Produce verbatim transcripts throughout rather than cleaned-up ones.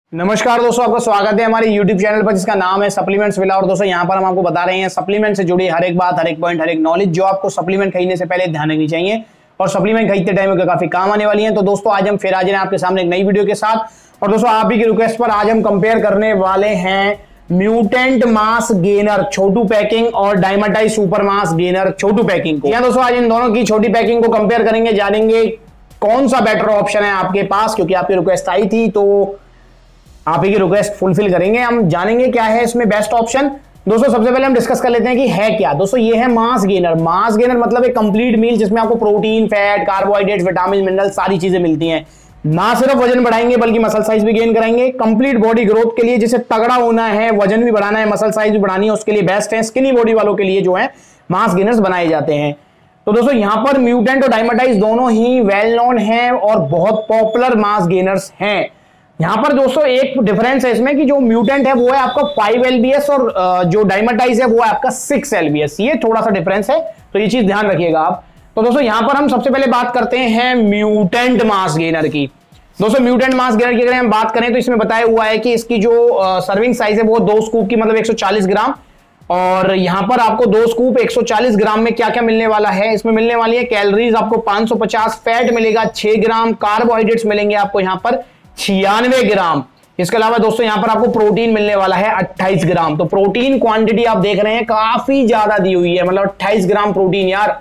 नमस्कार दोस्तों, आपका स्वागत है हमारे YouTube चैनल पर जिसका नाम है सप्लीमेंट्स विला। और दोस्तों यहाँ पर हम आपको बता रहे हैं सप्लीमेंट से जुड़ी हर एक बात, हर एक पॉइंट, हर एक नॉलेज जो आपको सप्लीमेंट खरीदने से पहले ध्यान रखनी चाहिए और सप्लीमेंट खरीदते टाइम में काफी काम आने वाली है। तो दोस्तों आज हम फिर हाजिर हैं आपके सामने एक नई वीडियो के साथ। और दोस्तों आप ही की रिक्वेस्ट पर आज हम कंपेयर करने वाले हैं म्यूटेंट मास गेनर छोटू पैकिंग और डायमाटाइज सुपर मास गेनर छोटू पैकिंग को। यहाँ दोस्तों आज इन दोनों की छोटी पैकिंग को कंपेयर करेंगे, जानेंगे कौन सा बेटर ऑप्शन है आपके पास, क्योंकि आपकी रिक्वेस्ट आई थी तो आप ही की रिक्वेस्ट फुलफिल करेंगे। हम जानेंगे क्या है इसमें बेस्ट ऑप्शन। दोस्तों सबसे पहले हम डिस्कस कर लेते हैं कि है क्या। दोस्तों ये है मास गेनर। मास गेनर मतलब एक कंप्लीट मील जिसमें आपको protein, fat, carbohydrate, vitamin, mineral सारी चीजें मिलती हैं। ना सिर्फ वजन बढ़ाएंगे बल्कि मसल साइज भी गेन कराएंगे। कंप्लीट बॉडी ग्रोथ के लिए, जिसे तगड़ा होना है, वजन भी बढ़ाना है, मसल साइज भी बढ़ानी है, उसके लिए बेस्ट है। स्किनी बॉडी वालों के लिए जो है मास गेनर्स बनाए जाते हैं। तो दोस्तों यहाँ पर म्यूटेंट और डायमाटाइज दोनों ही वेल नोन है और बहुत पॉपुलर मास गेनर्स हैं। यहां पर दोस्तों एक डिफरेंस है इसमें कि जो म्यूटेंट है वो है आपका फाइव एल बी एस और जो डायमाटाइज है वो है आपका सिक्स एल बी एस। ये थोड़ा सा डिफरेंस है, तो ये चीज ध्यान रखिएगा आप। तो दोस्तों यहां पर हम सबसे पहले बात करते हैं म्यूटेंट मास गेनर की। दोस्तों म्यूटेंट मास गेनर की अगर हम बात करें तो इसमें बताया हुआ है कि इसकी जो सर्विंग साइज है वो दो स्कूप की मतलब एक सौ चालीस ग्राम। और यहां पर आपको दो स्कूप एक सौ चालीस ग्राम में क्या क्या मिलने वाला है, इसमें मिलने वाली है कैलोरीज आपको पांच सौ पचास, फैट मिलेगा छह ग्राम, कार्बोहाइड्रेट्स मिलेंगे आपको यहां पर छियानवे ग्राम। इसके अलावा दोस्तों यहां पर आपको प्रोटीन मिलने वाला है अट्ठाईस ग्राम। तो प्रोटीन क्वांटिटी आप देख रहे हैं काफी ज्यादा दी हुई है, मतलब अट्ठाईस ग्राम प्रोटीन। यार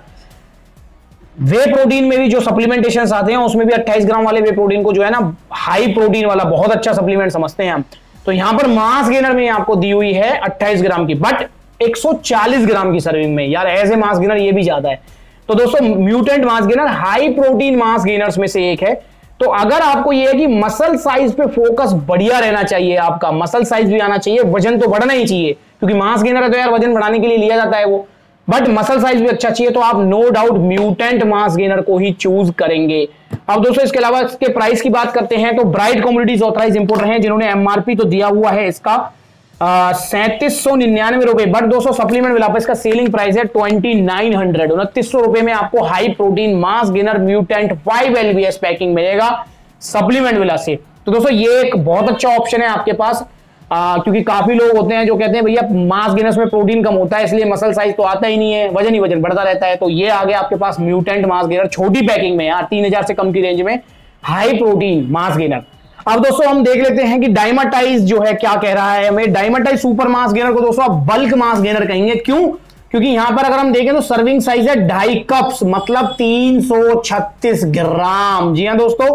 वे प्रोटीन में भी जो सप्लीमेंटेशन आते हैं उसमें भी अट्ठाईस ग्राम वाले वे प्रोटीन को जो है ना हाई प्रोटीन वाला बहुत अच्छा सप्लीमेंट समझते हैं हम। तो यहां पर मास गेनर में आपको दी हुई है अट्ठाईस ग्राम की, बट एक सौ चालीस ग्राम की सर्विंग में। यार एज ए मास गेनर ये भी ज्यादा है। तो दोस्तों mutant mass gainer high protein mass gainers में से एक है। तो अगर आपको यह है कि मसल साइज पे फोकस बढ़िया रहना चाहिए, आपका मसल साइज भी आना चाहिए, वजन तो बढ़ना ही चाहिए, क्योंकि मास गेनर है तो यार वजन बढ़ाने के लिए लिया जाता है वो, बट मसल साइज भी अच्छा चाहिए, तो आप no doubt mutant mass gainer को ही चूज करेंगे। अब दोस्तों इसके अलावा इसके प्राइस की बात करते हैं तो ब्राइट कमोडिटीज ऑथराइज इंपोर्टर हैं जिन्होंने एमआरपी तो दिया हुआ है इसका सैंतीस सौ निन्यानवे रुपए, बट दोस्तों सप्लीमेंट विला पर इसका सेलिंग प्राइस है ट्वेंटी नाइन हंड्रेड उनतीस सौ रुपए में आपको high protein mass gainer mutant five L B S packing मिलेगा सप्लीमेंट विला से। तो दोस्तों ये एक बहुत अच्छा ऑप्शन है आपके पास, आ, क्योंकि काफी लोग होते हैं जो कहते हैं भैया मास गेनर्स में प्रोटीन कम होता है इसलिए मसल साइज तो आता ही नहीं है, वजन ही वजन बढ़ता रहता है। तो ये आ गया आपके पास म्यूटेंट मास गेनर छोटी पैकिंग में, यार तीन हजार से कम की रेंज में हाई प्रोटीन मास गेनर। अब दोस्तों हम देख लेते हैं कि डायमाटाइज जो है क्या कह रहा है हमें। डायमाटाइज सुपर मास गेनर को दोस्तों आप बल्क मास गेनर कहेंगे। क्यों? क्योंकि यहां पर अगर हम देखें तो सर्विंग साइज है ढाई कप्स मतलब तीन सौ छत्तीस ग्राम। जी हाँ दोस्तों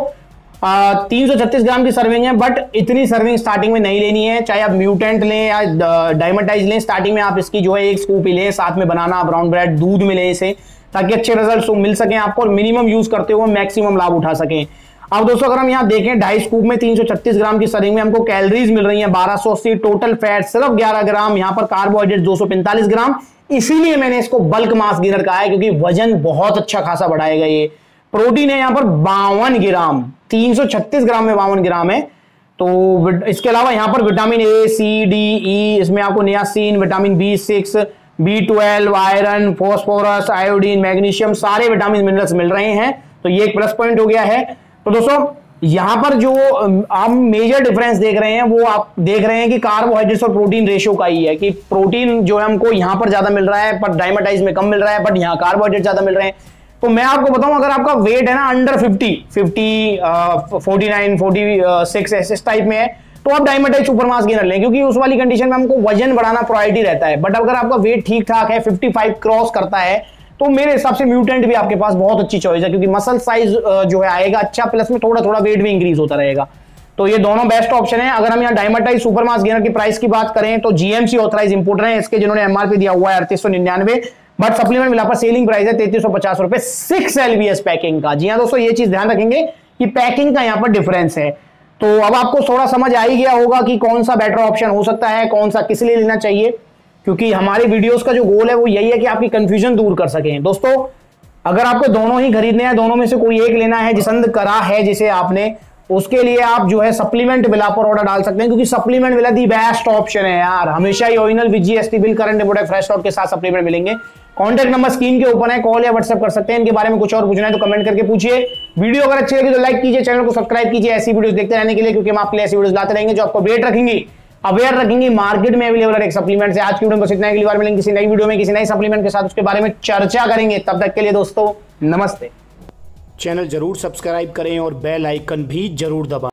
तीन सौ छत्तीस ग्राम की सर्विंग है, बट इतनी सर्विंग स्टार्टिंग में नहीं लेनी है। चाहे आप म्यूटेंट लें या डायमाटाइज लें, स्टार्टिंग में आप इसकी जो है एक स्कूप ही लें, साथ में बनाना ब्राउन ब्रेड दूध में लें इसे, ताकि अच्छे रिजल्ट मिल सके आपको और मिनिमम यूज करते हुए मैक्सिमम लाभ उठा सकें। अब दोस्तों अगर हम यहाँ देखें ढाई स्कूप में तीन सौ छत्तीस ग्राम की सर्विंग में हमको कैलोरीज मिल रही है बारह सौ अस्सी, टोटल फैट सिर्फ ग्यारह ग्राम, यहाँ पर कार्बोहाइड्रेट दो सौ पैंतालीस ग्राम। इसीलिए मैंने इसको बल्क मास गेनर कहा है, क्योंकि वजन बहुत अच्छा खासा बढ़ाएगा ये। प्रोटीन है यहाँ पर बावन ग्राम, तीन सौ छत्तीस ग्राम में बावन ग्राम है। तो इसके अलावा यहाँ पर vitamin A, C, D, E, इसमें आपको niacin, vitamin B six, B twelve, iron, phosphorus, iodine, magnesium सारे विटामिन मिनरल्स मिल रहे हैं। तो ये एक प्लस पॉइंट हो गया है। तो दोस्तों यहां पर जो आप मेजर डिफरेंस देख रहे हैं वो आप देख रहे हैं कि कार्बोहाइड्रेट्स और प्रोटीन रेशियो का ही है, कि प्रोटीन जो है हमको यहां पर ज्यादा मिल रहा है पर डायमाटाइज में कम मिल रहा है, बट यहां कार्बोहाइड्रेट ज्यादा मिल रहे हैं। तो मैं आपको बताऊं अगर आपका वेट है ना under fifty, fifty, forty nine, forty six इस टाइप में है तो आप डायमाटाइज सुपर मास गेनर लें, क्योंकि उस वाली कंडीशन में हमको वजन बढ़ाना प्रायोरिटी रहता है। बट अगर आपका वेट ठीक ठाक है, फिफ्टी फाइव क्रॉस करता है, तो मेरे हिसाब से म्यूटेंट भी आपके पास बहुत अच्छी चॉइस है, क्योंकि मसल साइज जो है आएगा अच्छा, प्लस में थोड़ा थोड़ा वेट भी इंक्रीज होता रहेगा। तो ये दोनों बेस्ट ऑप्शन है। अगर हम यहाँ डायमाटाइज सुपर मास गेनर की प्राइस की बात करें तो जीएमसी ऑथराइज इंपोर्टर है इसके, जिन्होंने एमआरपी दिया हुआ है अड़तीस सौ निन्यानवे, बट सप्लीमेंट मिला पर सेलिंग प्राइस है तैतीस सौ पचास रुपए सिक्स एलबीएस पैकिंग का। जी हाँ दोस्तों ये चीज ध्यान रखेंगे कि पैकिंग का यहाँ पर डिफरेंस है। तो अब आपको थोड़ा समझ आ ही गया होगा कि कौन सा बेटर ऑप्शन हो सकता है, कौन सा किस लिए लेना चाहिए, क्योंकि हमारे वीडियोस का जो गोल है वो यही है कि आपकी कंफ्यूजन दूर कर सकें। दोस्तों अगर आपको दोनों ही खरीदने हैं, दोनों में से कोई एक लेना है, पसंद करा है जिसे आपने, उसके लिए आप जो है सप्लीमेंट बिल पर ऑर्डर डाल सकते हैं, क्योंकि Supplement Villa the best option है यार। हमेशा ही original with GST bill, current report, fresh stock के साथ सप्लीमेंट मिलेंगे। कॉन्टैक्ट नंबर स्क्रीन के ऊपर है, कॉल या व्हाट्सएप कर सकते हैं। इनके बारे में कुछ और पूछना है तो कमेंट करके पूछिए। वीडियो अगर अच्छी लगी तो लाइक कीजिए, चैनल को सब्सक्राइब कीजिए ऐसी वीडियो देखते रहने के लिए, क्योंकि हम आपके लिए ऐसी वीडियो लाते रहेंगे जो आपको अपडेट रखेंगी, अवेयर रखेंगी मार्केट में अवेलेबल एक सप्लीमेंट से। आज की वीडियो में बस इतना, अगली बार मिलेंगे किसी नई वीडियो में किसी नई सप्लीमेंट के साथ, उसके बारे में चर्चा करेंगे। तब तक के लिए दोस्तों नमस्ते। चैनल जरूर सब्सक्राइब करें और बेल आइकन भी जरूर दबाएं।